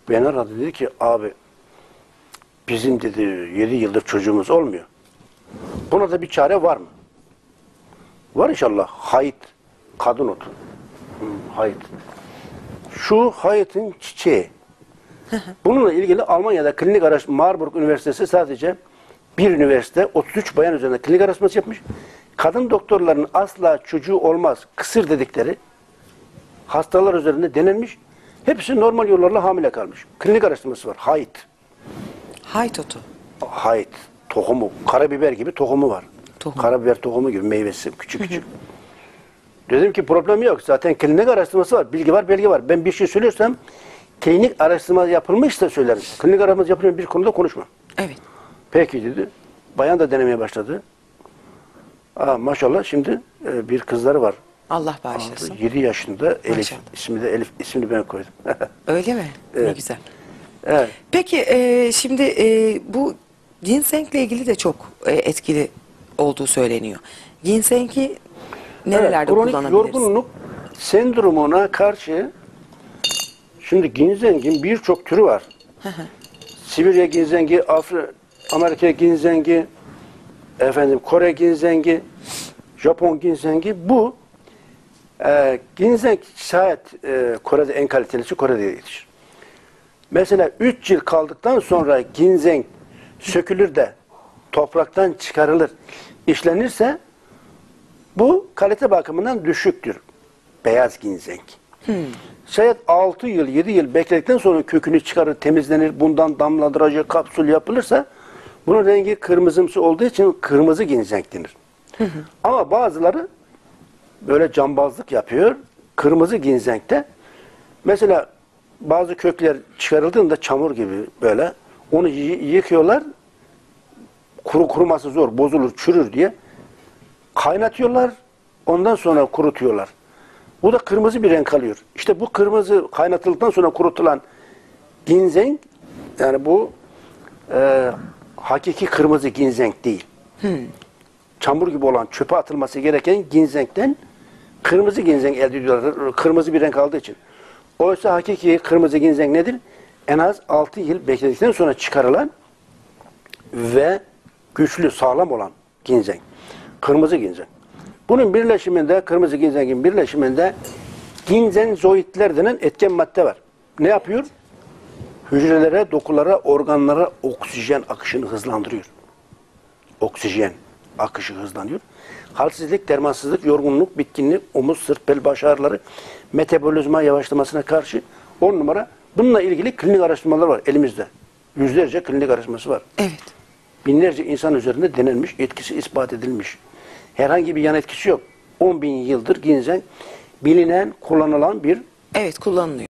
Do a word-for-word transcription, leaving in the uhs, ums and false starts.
Beni aradı, dedi ki abi bizim dedi yedi yıldır çocuğumuz olmuyor. Buna da bir çare var mı? Var inşallah. Hayıt. Kadın otu. Hmm, hayıt. Şu hayıtın çiçeği. Bununla ilgili Almanya'da klinik araştırma, Marburg Üniversitesi sadece bir üniversite otuz üç bayan üzerinde klinik araştırması yapmış. Kadın doktorların asla çocuğu olmaz, kısır dedikleri hastalar üzerinde denenmiş. Hepsi normal yollarla hamile kalmış. Klinik araştırması var. Hayıt. Hayt otu. Hayıt. Tohumu. Karabiber gibi tohumu var. Tohum. Karabiber tohumu gibi meyvesi küçük küçük. Dedim ki problem yok. Zaten klinik araştırması var. Bilgi var, belge var. Ben bir şey söylüyorsam klinik araştırma yapılmışsa söylerim. Klinik araştırma yapılmayan bir konuda konuşmam. Evet. Peki dedi. Bayan da denemeye başladı. Aa, maşallah şimdi e, bir kızları var. Allah bağışlasın. yedi yaşında Elif. Maşallah. İsmi de Elif. İsmini ben koydum. Öyle mi? Ne Evet. güzel. Evet. Peki e, şimdi e, bu ginsenkle ilgili de çok e, etkili olduğu söyleniyor. Ginsenki nerelerde Evet, kronik kullanabiliriz? yorgunluk sendromuna karşı şimdi ginsengin birçok türü var. Sibirya ginzengi, Afri, Amerika ginzengi, efendim Kore ginzengi, Japon ginzengi. Bu e, ginseng şayet e, Kore'de en kalitelisi Kore'de yetişir. Mesela üç yıl kaldıktan sonra ginseng sökülür de topraktan çıkarılır, işlenirse bu kalite bakımından düşüktür. Beyaz ginseng. Hmm. Şayet altı yıl, yedi yıl bekledikten sonra kökünü çıkarır, temizlenir, bundan damlandırıcı kapsül yapılırsa bunun rengi kırmızımsı olduğu için kırmızı ginseng denir. Hı hı. Ama bazıları böyle cambazlık yapıyor. Kırmızı ginsengte mesela bazı kökler çıkarıldığında çamur gibi böyle onu yıkıyorlar. Kuru kuruması zor, bozulur, çürür diye kaynatıyorlar. Ondan sonra kurutuyorlar. Bu da kırmızı bir renk alıyor. İşte bu kırmızı kaynatıldıktan sonra kurutulan ginseng, yani bu e, hakiki kırmızı ginseng değil. Hmm. Çamur gibi olan, çöpe atılması gereken ginsengten kırmızı ginseng elde ediyorlar. Kırmızı bir renk aldığı için. Oysa hakiki kırmızı ginseng nedir? En az altı yıl bekledikten sonra çıkarılan ve güçlü, sağlam olan ginseng. Kırmızı ginseng. Bunun birleşiminde, kırmızı ginsengin birleşiminde ginzenzoidler denen etken madde var. Ne yapıyor? Hücrelere, dokulara, organlara oksijen akışını hızlandırıyor. Oksijen akışı hızlanıyor. Halsizlik, dermansızlık, yorgunluk, bitkinlik, omuz, sırt, bel, baş ağrıları, metabolizma yavaşlamasına karşı on numara. Bununla ilgili klinik araştırmalar var elimizde. Yüzlerce klinik araştırması var. Evet. Binlerce insan üzerinde denenmiş, etkisi ispat edilmiş. Herhangi bir yan etkisi yok. on bin yıldır ginseng bilinen, kullanılan bir evet kullanılıyor.